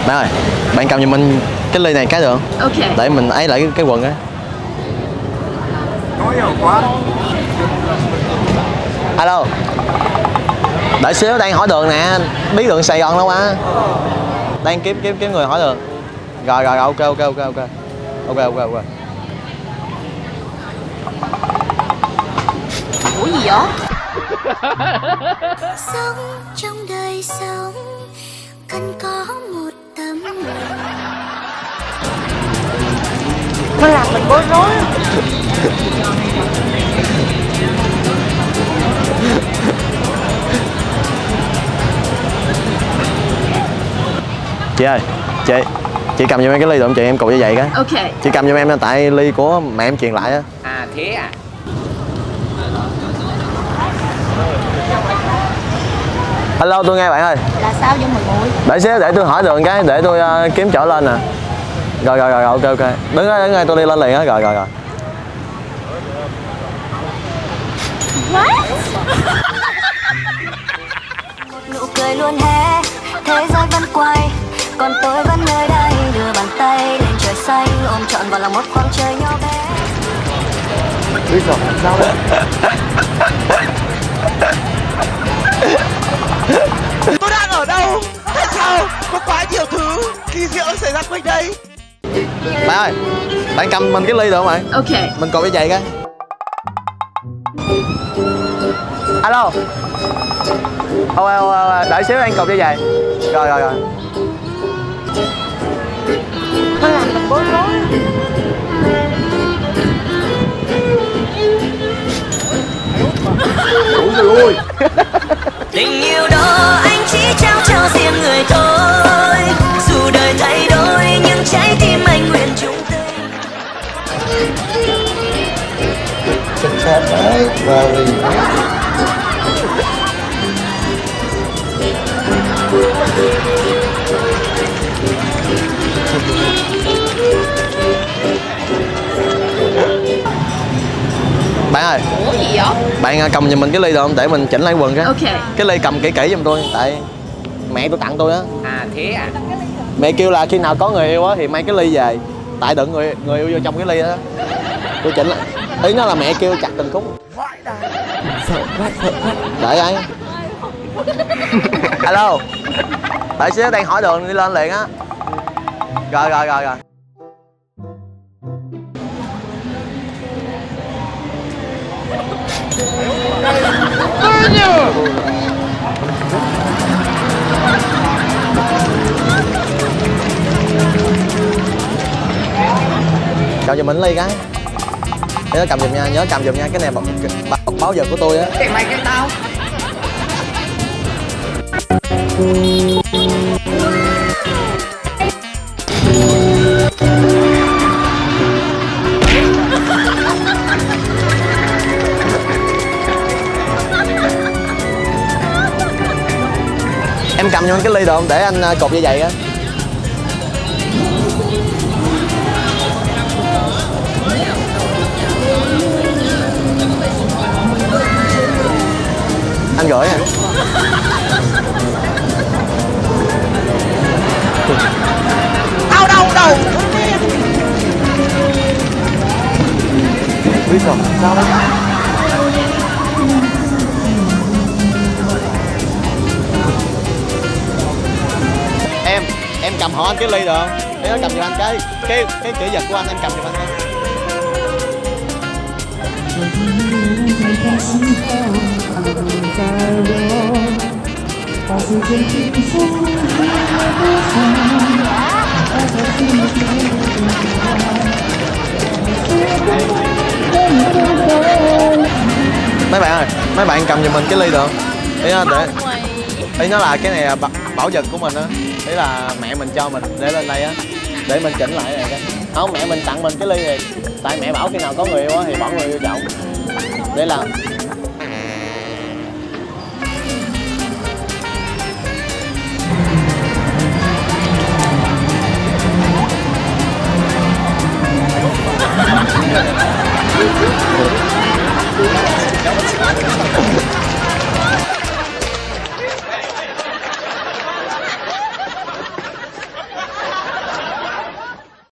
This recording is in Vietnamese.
Bạn ơi, bạn cầm giùm mình cái ly này cái được không? Ok. Để mình ấy lại cái quần á. Nói nhiều quá. Alo. Đợi xíu, đang hỏi đường nè, biết đường Sài Gòn đâu mà. Đang kiếm người hỏi đường. Rồi ok. Ok. Ủa gì vậy? Sống trong đời sống cần có một tấm lòng. Nó làm mình bối rối. Chị ơi, chị cầm giùm em cái ly được không chị? Em cột như vậy cái. Ok. Chị cầm giùm em tại ly của mẹ em truyền lại á. À thế à? Alo, tôi nghe bạn ơi. Là sao vậy mọi người? Đợi xíu, để tôi hỏi đường cái, để tôi kiếm chỗ lên nè. Rồi, ok. Đứng ngay, tôi đi lên liền á, rồi. What? Nụ cười luôn hé, thế giới vẫn quay, còn tôi vẫn nơi đây đưa bàn tay lên trời xanh, ôm trọn vào lòng một khoảng trời nhỏ bé. Bây giờ làm sao đấy? Tôi đang ở đâu? Tại sao có quá nhiều thứ kỳ diệu xảy ra quanh đây? Bạn ơi, bạn cầm mình cái ly được không bạn? Ok. Mình cột như vậy cái. Alo. Ôi, đợi xíu anh cột như vậy. Rồi. Nó làm mình bối rối. Ôi trời ơi! Tình yêu đó anh chỉ trao cho riêng người thôi, dù đời thay đổi nhưng trái tim anh nguyện chung tình. Chắc chắn đấy, và gì? Bạn ơi. Ủa gì vậy? Bạn cầm giùm mình cái ly được không? Để mình chỉnh lại quần cái. Ok. Cái ly cầm kỹ giùm tôi, tại mẹ tôi tặng tôi á. À thế à? Mẹ kêu là khi nào có người yêu á thì mang cái ly về, tại đựng người yêu vô trong cái ly đó. Tôi chỉnh lại. Ý nó là mẹ kêu chặt từng khúc. Sợ quá. Đợi anh. Alo. Đợi xíu, đang hỏi đường đi lên liền á. Rồi. Cầm giùm mình ly cái. Để nó cầm giùm nha, nhớ cầm giùm nha, cái này báo giờ của tôi á. Để mày cái tao. Em cầm cho anh cái ly được không? Để anh cột như vậy á. Anh gửi à? Đâu? Bây giờ làm sao đấy? Em cầm hộ anh cái ly được không? Để nó cầm giùm anh cái kỹ vật của anh, em cầm giùm anh thôi. Mấy bạn ơi, mấy bạn cầm giùm mình cái ly được không? Ý nó là cái này là bảo vật của mình á. Ý là mẹ mình cho mình để lên đây á, để mình chỉnh lại này cái. Không, mẹ mình tặng mình cái ly này, tại mẹ bảo khi nào có người yêu á thì bỏ người yêu chồng. Để làm